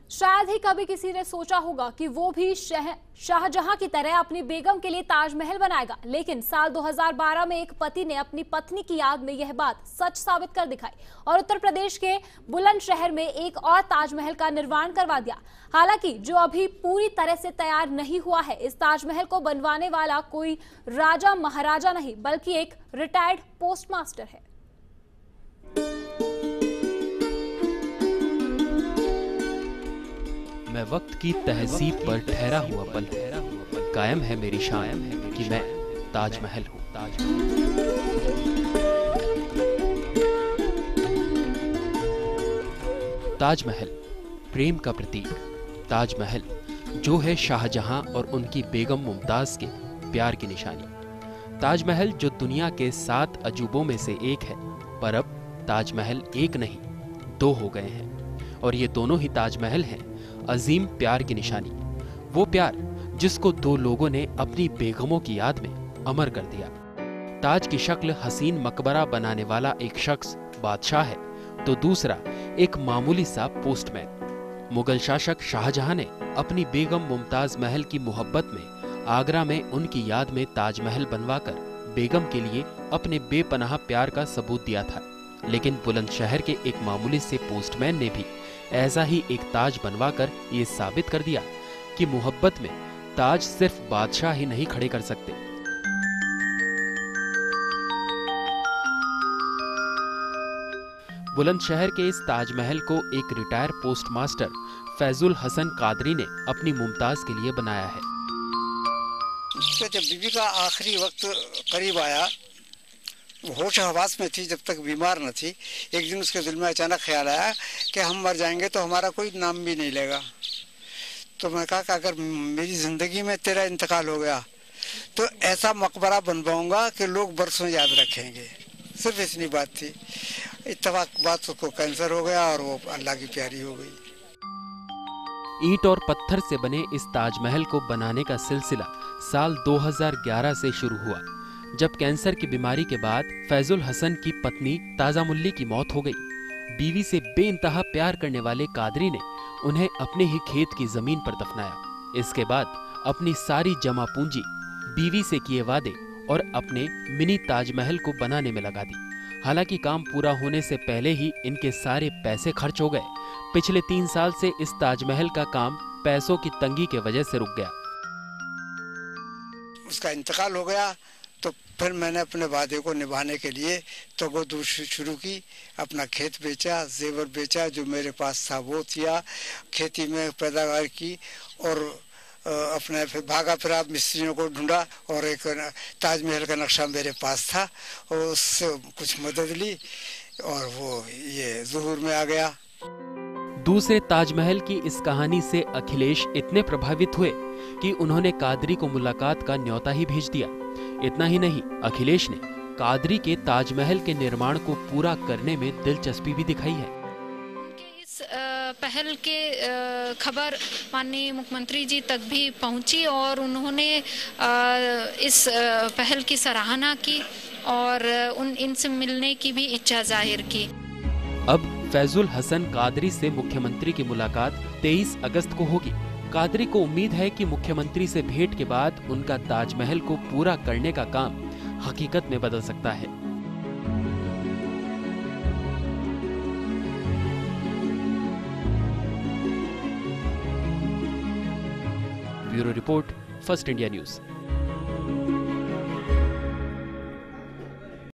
शायद ही कभी किसी ने सोचा होगा कि वो भी शाहजहां की तरह अपनी बेगम के लिए ताजमहल बनाएगा, लेकिन साल 2012 में एक पति ने अपनी पत्नी की याद में यह बात सच साबित कर दिखाई और उत्तर प्रदेश के बुलंदशहर में एक और ताजमहल का निर्माण करवा दिया। हालांकि जो अभी पूरी तरह से तैयार नहीं हुआ है, इस ताजमहल को बनवाने वाला कोई राजा महाराजा नहीं बल्कि एक रिटायर्ड पोस्टमास्टर है। मैं वक्त की तहजीब पर ठहरा हुआ पल हूं, कायम है मेरी शान कि मैं ताजमहल हूं। ताजमहल प्रेम का प्रतीक। ताजमहल जो है शाहजहां और उनकी बेगम मुमताज के प्यार की निशानी। ताजमहल जो दुनिया के 7 अजूबों में से एक है, पर अब ताजमहल एक नहीं 2 हो गए हैं और ये दोनों ही ताजमहल हैं अजीम प्यार की निशानी। वो प्यार जिसको 2 लोगों ने अपनी बेगमों की याद में अमर कर दिया। ताज की शक्ल हसीन मकबरा बनाने वाला एक शख्स बादशाह है, तो दूसरा एक मामूली सा पोस्टमैन। मुगल शासक शाहजहां ने अपनी बेगम मुमताज महल की मोहब्बत में आगरा में उनकी याद में ताजमहल बनवाकर बेगम के लिए अपने बेपनाह प्यार का सबूत दिया था। लेकिन बुलंदशहर के एक मामूली से पोस्टमैन ने भी ऐसा ही एक ताज बनवाकर ये साबित कर दिया कि मोहब्बत में ताज सिर्फ बादशाह ही नहीं खड़े कर सकते। बुलंदशहर के इस ताजमहल को एक रिटायर पोस्टमास्टर फैजुल हसन कादरी ने अपनी मुमताज के लिए बनाया है। तो जब बीबी का आखिरी वक्त करीब आया, होश हवास में थी, जब तक बीमार न थी, एक दिन उसके दिल में अचानक ख्याल आया कि हम मर जाएंगे तो हमारा कोई नाम भी नहीं लेगा। तो मैं कहा कि अगर मेरी ज़िंदगी में तेरा इंतकाल हो गया तो ऐसा मकबरा बनवाऊंगा कि लोग बरसों याद रखेंगे। सिर्फ इतनी बात थी। इत्तेफाक बात उसको कैंसर हो गया और वो अल्लाह की प्यारी हो गई। ईंट और पत्थर से बने इस ताजमहल को बनाने का सिलसिला साल 2011 से शुरू हुआ, जब कैंसर की बीमारी के बाद फैजुल हसन की पत्नी ताजा मुल्ली की मौत हो गई। बीवी से बेइंतहा प्यार करने वाले कादरी ने उन्हें अपने ही खेत की जमीन पर दफनाया। इसके बाद अपनी सारी जमा पूंजी, बीवी से किए वादे और अपने मिनी ताजमहल को बनाने में लगा दी। हालांकि काम पूरा होने से पहले ही इनके सारे पैसे खर्च हो गए। पिछले 3 साल से इस ताजमहल का काम पैसों की तंगी के वजह से रुक गया। उसका इंतकाल हो गया तो फिर मैंने अपने वादे को निभाने के लिए तगोदू शुरू की। अपना खेत बेचा, जेवर बेचा, जो मेरे पास था वो किया, खेती में पैदावार की और अपने फिर भागा फिरा मिस्त्रियों को ढूंढा और एक ताजमहल का नक्शा मेरे पास था और उससे कुछ मदद ली और वो ये ज़ुहूर में आ गया। दूसरे ताजमहल की इस कहानी से अखिलेश इतने प्रभावित हुए कि उन्होंने कादरी को मुलाकात का न्योता ही भेज दिया। इतना ही नहीं, अखिलेश ने कादरी के ताजमहल के निर्माण को पूरा करने में दिलचस्पी भी दिखाई है। इस पहल के खबर माननीय मुख्यमंत्री जी तक भी पहुंची और उन्होंने इस पहल की सराहना की और इनसे मिलने की भी इच्छा जाहिर की। अब फैजुल हसन कादरी से मुख्यमंत्री की मुलाकात 23 अगस्त को होगी। कादरी को उम्मीद है कि मुख्यमंत्री से भेंट के बाद उनका ताजमहल को पूरा करने का काम हकीकत में बदल सकता है। Bureau report, first India news.